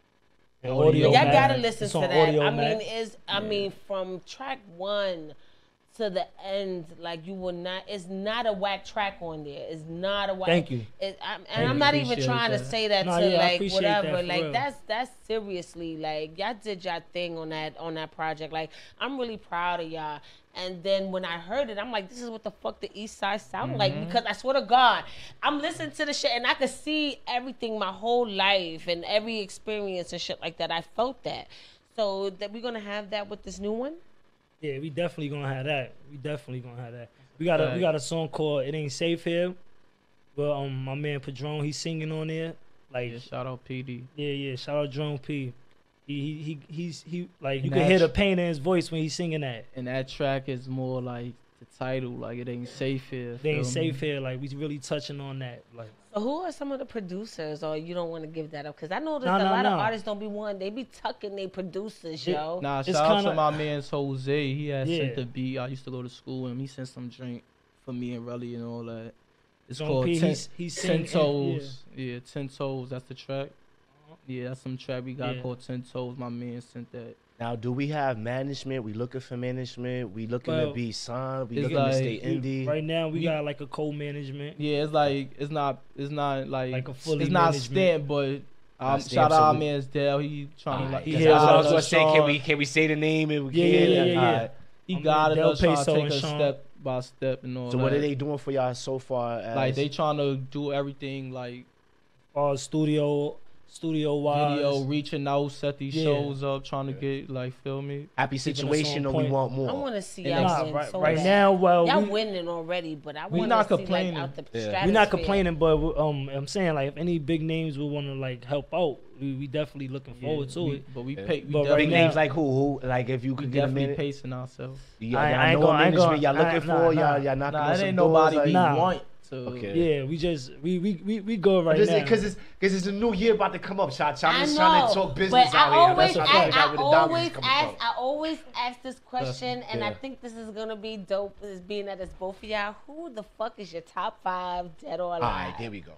And Audio Audio Y'all Mac. gotta listen It's to on that. Audio I Mac. mean, is I mean from track one to the end, like you will not. It's not a whack track on there. It's not a whack. Thank you. It, I'm, and Thank I'm you. not even Appreciate trying to that. say that Nah, to yeah, I like appreciate that whatever. for Like real. that's that's seriously like y'all did y'all thing on that on that project. Like I'm really proud of y'all. And then when I heard it, I'm like, this is what the fuck the East Side sound Mm-hmm. like. Because I swear to God, I'm listening to the shit and I could see everything my whole life and every experience and shit like that. I felt that. So that we're gonna have that with this new one. Yeah, we definitely gonna have that. We definitely gonna have that. We got a we Right. got a song called "It Ain't Safe Here." But um, my man Padron, he's singing on there. Like yeah, shout out P D. yeah, yeah. Shout out Drone P. He he he he's he like you And can hear the that's- pain in his voice when he's singing that. And that track is more like the title, like it ain't safe here. They ain't feel safe me? here. Like we really touching on that. Like So who are some of the producers, or you don't want to give that up? Because I know there's No, a no, lot no. of artists don't be one. They be tucking their producers, It- yo. Nah, It's shout out kinda- to my man Jose. He had Yeah. sent the beat. I used to go to school with him. He sent some drink for me and Relly and all that. It's John called P, Ten, he's- he's Ten singing- Toes. Yeah. Ten Toes. That's the track. Yeah, that's some track we got Yeah. called Ten Toes. My man sent that. Now, do we have management? We looking for management. We looking Well, to be signed. We it's looking like- to stay we- indie. right now we We- got like a co-management. Yeah, it's like it's not it's not like, Like a fully it's not management. stamped, but um, stamped, shout out so our we- man's Dale. He trying to like he he hears That's what I was us, gonna say. Can Sean. we can we say the name and we Yeah, can? yeah, yeah, yeah. Alright. He My got man it. Del Us trying to Peso take and us Sean. step by step and all So that. what are they doing for y'all so far? As, Like they trying to do everything like Uh, studio studio wise. video, reaching out, set these Yeah. shows up, trying to get like feel me. happy keeping us situation on or we point. want I more? want to see And y'all Nah, win right, so right bad. now, well, y'all we, winning already, but I We want not to see complaining. like out the Yeah. stratosphere. we're not complaining, but um, I'm saying like if any big names would want to like help out, we, we definitely looking forward Yeah, to we- it. But we Yeah. pay. We But right definitely, Big now- names like who? Who? Like if you we could get a definitely minute. pacing ourselves. Y'all, I- I y'all ain't know gonna- a I ain't management y'all gonna- looking nah, for. nah. Y'all y'all knocking Nah, on it some ain't doors. nobody Like, we Nah. want to. Okay. Yeah, we just we we we, we go right Because now. it's, cause it's, cause it's a new year about to come up, Shot. I'm I just know, trying to talk business but out I here. always, That's what I, I got I with the dollars always coming ask, from. I always ask this question, and I yeah. think this is gonna be dope. Is being that it's both of y'all. Who the fuck is your top five dead or alive? All right, there we go.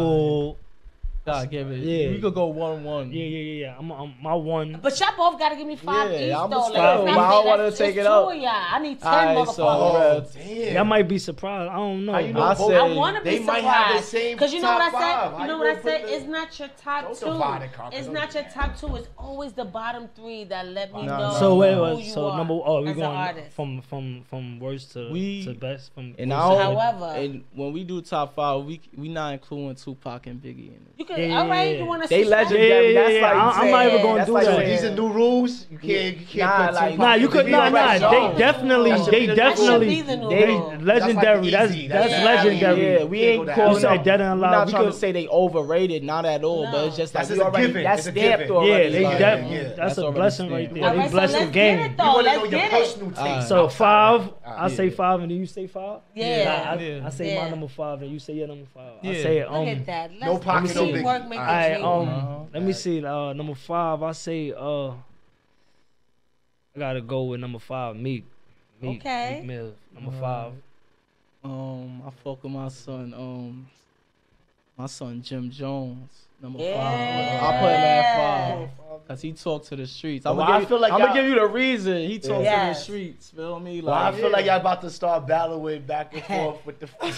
oh God, give it. Yeah. We could go one one. yeah yeah yeah yeah. I'm, I'm my one. But y'all both gotta give me five Yeah, each I'm though. a Like, still, let's but not I say don't wanna that's- take it's it two up. of y'all. I need ten Alright, so, motherfuckers. uh, Damn. Y'all might be surprised. I don't know. How you know I both? say- I want to be They surprised. might have the same Cause you know what I top said. five. You How know you what I gonna put said. the- It's not your top Don't two. divide it, Carter. It's Don't not do your that. top two. It's always the bottom three that let me Nah, know. nah. So wait, who wait you so are number oh we as an going artist. from from from worst to We- to best from And worst I to don't, best. However- and when we do top five, we we not including Tupac and Biggie in it. You can, Yeah, yeah, all right, yeah. you want to They legendary. Yeah, yeah, That's yeah, like I- I'm saying- not even gonna that's do like So that. saying- these are new rules. You can't, you can't Nah, put like- Tupac Nah, you in could the nah video. nah. already They know. definitely That should they be the That should definitely be the new they rule. legendary. That's easy. that's That's legendary. Yeah, we Can't ain't go that calling You said them. dead and We're alive. not We trying could- to say they overrated, not at all. But it's just That's like just we a already given. that's It's a stamped given. already. Yeah, they like, def- yeah. that's, That's a already blessing stamped. right there. All They right, so blessed the let's game. get it We though. want to know Let's your get it. personal taste. So outside five, of that. I say five, and then you say five. Yeah. Nah, I, Yeah. I say Yeah. my number five, and you say your number five. I Yeah. say it. Look Um, at that. No Let's pocket, see no who work make All the right, dream um, work. let me see. Uh, number five, I say. Uh, I gotta go with number five, Meek. Meek Okay. Meek Mill, number Alright. five. Um, I fuck with my son. Um, my son Jim Jones, number Yeah. five. I put him at five. Cause he talked to the streets. I'm Well, gonna I give, feel like I'm y'all- gonna give you the reason he talked Yes. to the streets. Feel me? Well, I Like, feel like y'all about to start battling back and forth with the. Because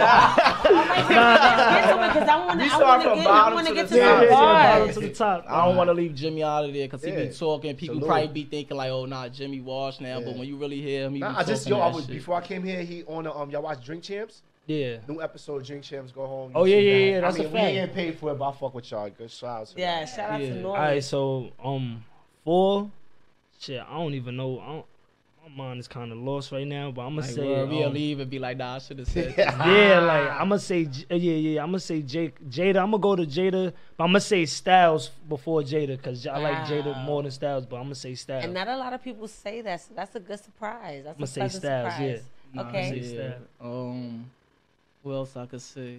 I want to We I start want to from get, I bottom want to to get the to top. some Yeah, yeah, bottom bars. to the top. I don't want to leave Jimmy out of there because he Yeah. be talking. People Salute. probably be thinking like, oh, nah, Jimmy Wash now. Yeah. But when you really hear him, he be Nah, I talking just yo, I that was shit. before I came here. He on the um, y'all watch Drink Champs. Yeah. New episode of Drink Champs Go Home. Oh, You yeah, see yeah, that? yeah, that's I mean, a we fact. ain't getting paid for it, but I fuck with y'all. Good shout out to Yeah, y'all. shout out Yeah. to Norman. All right, so um, four. Shit, I don't even know. I don't, my mind is kind of lost right now, but I'm gonna Like, say. word, we'll um, leave and be like, nah, I should have said. Yeah. that. Yeah, like I'm gonna say, J- yeah, yeah. I'm gonna say Jake, Jada. I'm gonna go to Jada, but I'm gonna say Styles before Jada because I like Jada Wow. more than Styles. But I'm gonna say Styles. And not a lot of people say that, so that's a good surprise. That's I'ma a say pleasant Styles, surprise. Nah, Okay. say yeah. Styles. Um, what else I could say?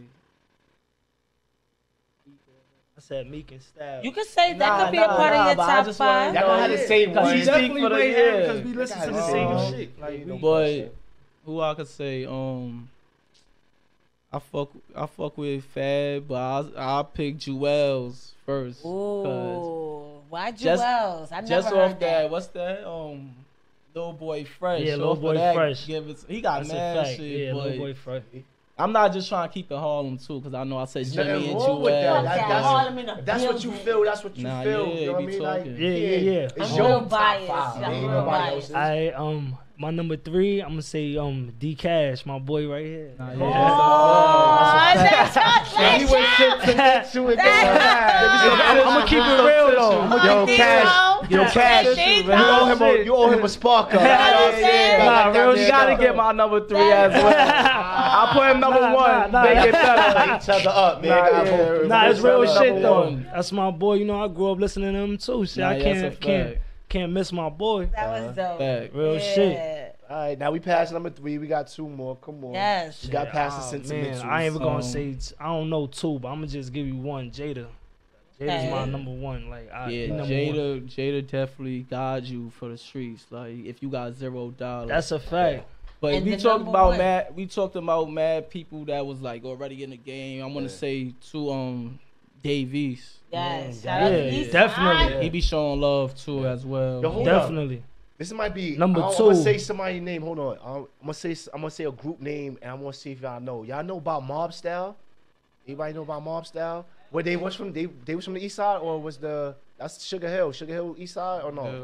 I said Meek and Styles. You could say that Nah, could be nah, a part nah, of your but I top just wanna five. Y'all gonna have to say Cause one. he definitely for the made year. because we listen to the same shit. Like, we- But who I could say? Um, I fuck, I fuck with Fab, but I I pick Jewels first. 'cause Ooh, why just- Jewels? I never just heard off that, that. what's that? Um, Little Boy Fresh. Yeah, Lil off of Boy that, Fresh. Give it, he got That's a mad fact. shit, Yeah, but little boy fresh. I'm not just trying to keep it Harlem too, because I know I said There's Jimmy nothing and wrong with that. Jewels. Fuck That- that, that's- Harlem in the If that's what you building. feel, that's what you Nah, feel. yeah, you know what I be mean? Like, talking. Yeah, yeah, yeah. It's I'm your real top biased. five. I'm Ain't real nobody biased. else's. I um my number three. I'm gonna say um D Cash, my boy right here. Nah, Oh, yeah, that's so He went shit to get to it. I'm, I'm gonna keep it real though. I'm Yo, gonna Cash. Yo, Cash. You owe him a, you owe him a spark up. Nah, real You shit. gotta get my number three as well. I put him number Nah, one. nah, nah. Make it better. Back each other up, man. Nah, Gotta yeah. vote. Nah, it's Vote real number shit though. one. That's my boy. You know, I grew up listening to him too. Shit, Nah, I yeah, can't that's a can't fact. can't miss my boy. That was dope. Fact. Real Yeah. shit. All right, now we passed number three. We got two more. Come on. Yes. We got past the Oh, sentimentals. man, I ain't even gonna Um, say t- I don't know two, but I'm gonna just give you one. Jada. Jada's my Okay. number one. Like, I, Yeah, number one. Jada, Jada definitely guide you for the streets. Like if you got zero dollars, That's a fact. But And we the talked number about one. mad. We talked about mad people that was like already in the game. I want to Yeah. say to um Davies. Yes. Yeah, Shout out to yeah, East definitely. Side. He be showing love too as well. Yo, hold up. Definitely. This might be Number I, I'm two. gonna say somebody's name. Hold on. I'm, I'm gonna say I'm gonna say a group name, and I'm gonna see if y'all know. Y'all know about Mob Style? Anybody know about Mob Style? Where they was from? They they was from the East Side, or was the that's Sugar Hill? Sugar Hill East Side, or no? Yeah.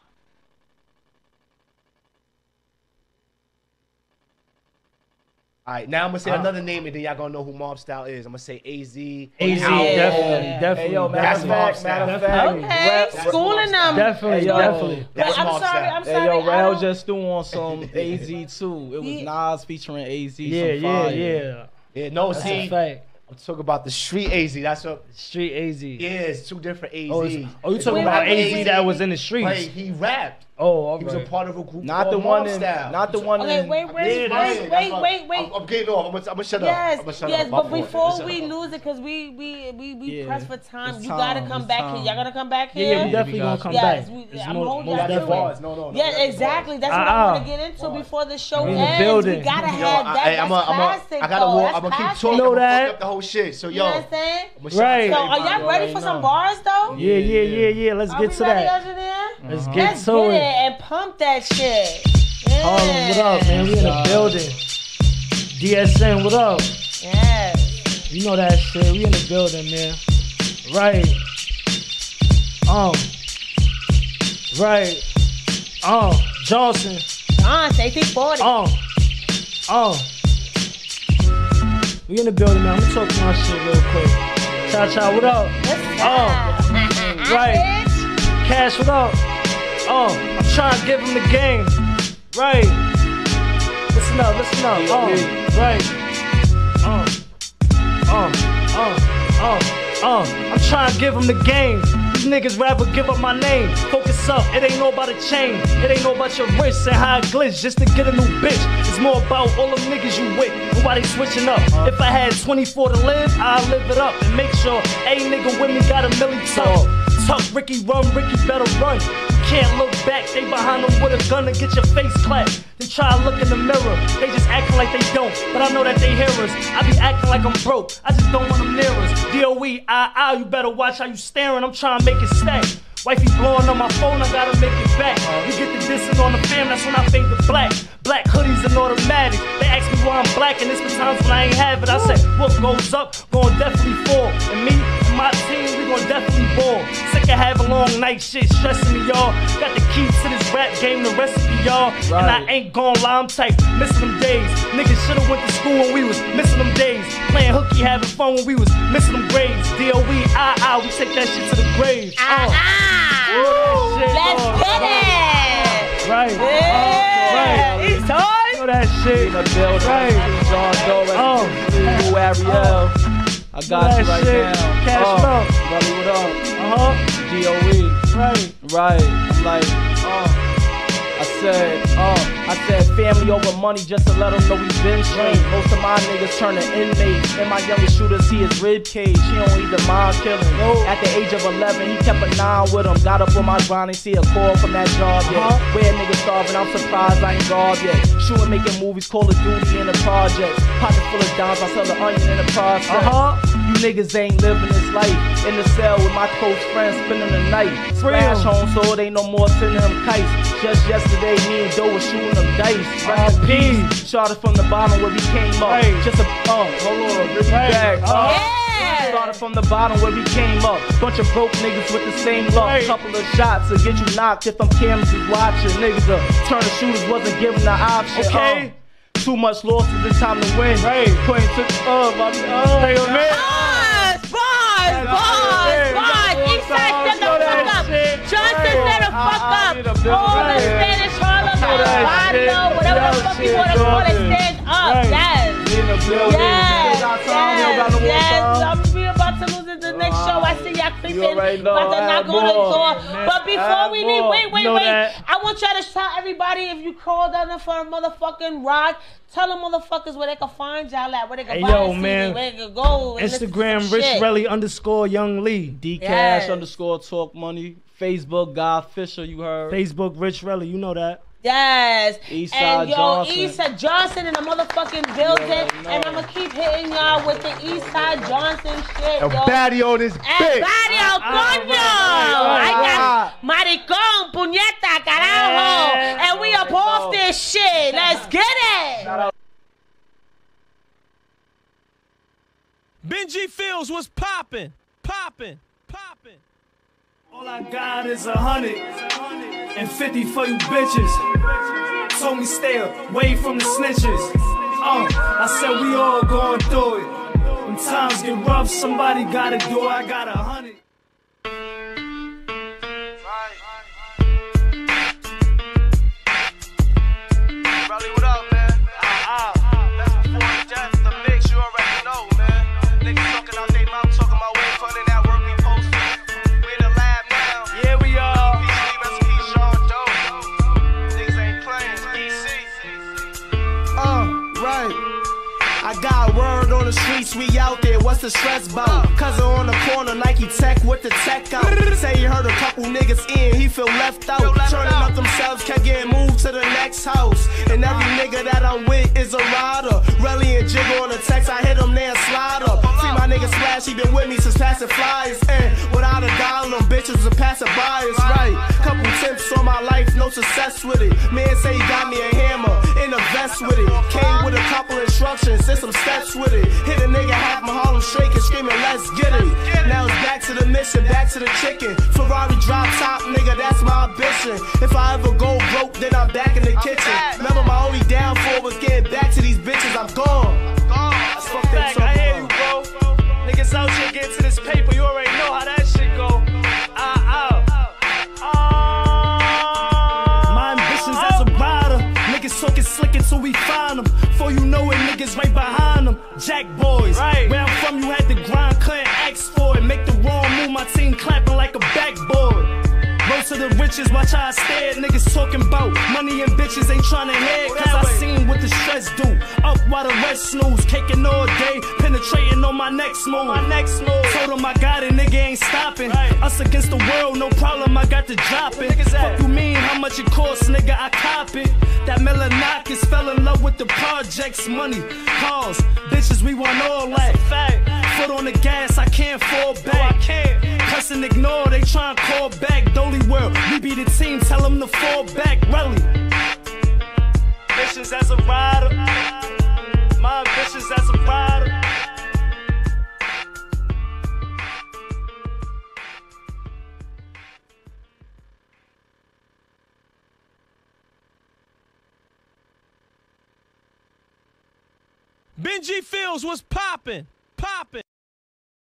All right, now I'm gonna say Uh, another name, and then y'all gonna know who Mob Style is. I'm gonna say A Z. A Z, Yeah. definitely, Hey, definitely. Hey yo, matter of That's Mob fact, matter of Style. fact, Okay, Rap- schooling them. Definitely, Hey, yo. definitely. But That's I'm Mob sorry, Style. I'm Hey sorry. yo, I Rel don't- just threw on some A Z too. It was He- Nas featuring A Z. Yeah, some yeah, fire. yeah. Yeah, no, That's a see, fact. I'm talking about the street A Z. That's what. Street A Z. Yeah, it's two different A Z. Oh, it's- oh, you It's talking one about A A Z that was in the streets? Like, he rapped. Oh, all He was a right. part of a group Not called the one Mob in, Style. not the one Okay, in. wait, Yeah, wait, that's wait, it, wait, that's what- wait, wait. I'm, I'm getting off. I'm gonna, I'm gonna shut Yes, up. I'm gonna shut yes, up. but My fault. before Shut we up. lose it, cause we we we we Yeah, press for time, it's you gotta time, come it's back time. here. Y'all gotta come back Yeah, here. yeah, we definitely gonna come Yes, back. we- It's I'm mo- holding most y'all to That's it. definitely. bars. No, no, no. Yeah, that's exactly. That's what Ah, I want ah. to get into Bars. before the show We in the ends. We building. gotta Yo, have that. I, That's I'm a, I'm a, classic, I gotta though. walk. That's I'm gonna keep classic. talking. Know I'm gonna that? fuck up the whole shit. So, You yo, know what I'm saying? I'ma shout Right. out So to are y'all everybody ready right for now. some bars though? Yeah, yeah, yeah, yeah. Let's Are get we to ready, that. engineer? Let's Uh-huh. get Let's to get it. it and pump that shit. Yeah. Harlem, what up, man? We in the building. D S N, what up? Yes. You know that shit. We in the building, man. Right. Um. Right. Um. Johnson. On, eighteen forty. Um. Um. We in the building, man. I'm gonna talk to my shit real quick. Cha cha, what up? Um. Right. Cash, what up? Um. I'm trying to give him the game. Right. Listen up, listen up. Um. Right. Um. Um. Um. Um. Um. I'm trying to give him the game. These niggas rather give up my name. Focus up, it ain't no about a chain. It ain't no about your wrist and how it glitch just to get a new bitch. It's It's more about all them niggas you with and why they switching up. If I had twenty-four to live, I'll live it up and make sure a nigga with me got a milli tuck. Tuck, Ricky run, Ricky better run. Can't look back, they behind them with a gun to get your face clapped. They try to look in the mirror, they just acting like they don't, but I know that they hear us. I be acting like I'm broke, I just don't want them near us. D O E, I, I, you better watch how you staring, I'm trying to make it stack. Wifey blowing on my phone, I gotta make it back. You get the distance on the fam, that's when I fade to black. Black hoodies and automatic. They ask me why I'm black, and it's been times when I ain't have it. I said, what goes up, gon' definitely fall. And me and my team, we gon' definitely ball. Sick of having long night shit stressing me, y'all. Got the key to this rap game, the recipe, y'all. Right. And I ain't gon' lie, I'm tight, missing them days. Niggas should've went to school when we was missing them days. Playing hooky, having fun when we was missing them grades. D O E, I, I, we take that shit to the grave. Ah, uh. ah. Let's get it! Right. Yeah. Uh, right. East Harlem. Know that shit. In the building. Right. John Doe, Oh. Lou Ariel. I got that you right shit. now. Cash uh, up. Relly, what up? Uh-huh. D O E. Right. Right. I'm like, uh, I said, uh, I said family over money just to let them know we been straight. Most of my niggas turn to inmates. And my youngest shooter see his rib cage. He don't even mind killing. No. At the age of eleven, he kept a nine with him. Got up on my grind and see a call from that job yet. Uh-huh. Where niggas starving, I'm surprised I ain't robbed yet. Shooting, making movies, Call of Duty in the projects. Pocket full of dimes, I sell the onion in the process. Uh-huh. You niggas ain't living this life. In the cell with my close friends, spending the night. Splash home, so it ain't no more sending them kites. Just yesterday, me and Doe was shooting them dice. Rest in peace. Started from the bottom where we came up. Right. Just a uh, hold on, bring me back. Uh, Yeah. Started from the bottom where we came up. Bunch of broke niggas with the same luck. Right. Couple of shots to get you knocked if them cameras is watching. Niggas, uh, turn the shooters wasn't given the option. Okay. Uh, too much losses, it's time to win. Right. Pointing to uh, my uh, Hey, man. Bars, bars, bars, bars. Eastside, shut the fuck up. Johnson, shut the fuck up. All the Spanish Harlem, Barrio, whatever the fuck you want to call it, stand up. Yes. Yes. Yes. Yes. I'm be about to lose it the next show. I see y'all creeping. About to knock on the door. But before we leave, wait, wait, wait. I want y'all to tell everybody if you called down for a motherfucking rock. Tell them motherfuckers where they can find y'all at, where they can hey, buy yo, a C D, man. where they can go. Instagram, Rich Relly underscore Young Lee. D Cash Yes. underscore Talk Money. Facebook, Guy Fisher, you heard. Facebook, Rich Relly, you know that. Yes. Eastside and yo, Johnson. Eastside Johnson in the motherfucking building. Yeah, and I'm gonna keep hitting y'all with the Eastside Johnson shit. El yo. baddie on this El bitch. barrio, coño! I got maricón, puñeta, carajo. And we up off this shit. Let's get it. Benji Fields was popping, popping, popping. All I got is a hundred and fifty for you bitches. Told me stay away from the snitches. Uh, I said we all going through it. When times get rough, somebody gotta do it. I got a hundred. Relly, what up, man? Ah, ah. That's before the death, the mix, you already know, man. Niggas talking out they mouth, talking about way further that work we posted. We in the lab now. Yeah, we are. Peace, recipe, Sean Doe. Niggas ain't playing, D C. Uh, right. I got word on the streets, we out there, what's the stress bout? Cousin on the corner, Nike Tech with the tech out. Say he heard a couple niggas in, he feel left out. Turning up themselves, kept getting moved to the next house. And every nigga that I'm with is a rider. Relly and Jiggle on the text, I hit him there and slide up. See my nigga Splash, he been with me since passing flyers. And without a dollar, them bitches was passing buyers, right? Couple tips on my life, no success with it. Man say he got me a hammer, in a vest with it. Came with a couple instructions, did some steps with it. Hit a nigga half my Harlem shake and screaming, let's get it. Now it's back to the mission, back to the chicken. Ferrari drop top, nigga, that's my ambition. If I ever go broke, then I'm back in the kitchen. Remember my only downfall was getting back to these bitches, I'm gone. That's fuck that talk. I hear you, bro. Niggas out here getting to this paper, you already know how that shit go. Ah, ah. My ambitions as a rider. Niggas talking slick until we find them. Before you know it, niggas right behind them. Jack boys. Right. Where I'm from, you had to grind, clear, ask for it. Make the wrong move, my team clapping like a backboard. Rose to the rich. riches, watch how I stare. Niggas talking about money and bitches, ain't trying to hear. Cause I seen what the stress do. Up while the rest snooze, caking all day, penetrating on my next move. My next move. Told him I got it, nigga ain't stopping. Right. Us against the world, no problem, I got to drop it. Fuck you mean, how much it costs, nigga, I cop it. That Melanakis fell in love with the projects, money, cars, bitches, we want all that. Foot on the gas, I can't fall back. No, I can't. Cuss and ignore, they try and call back. Dolly World, we be the team, tell them to fall back. Relly. Ambitions as a rider. My ambitions as a rider. Benji Fields was popping.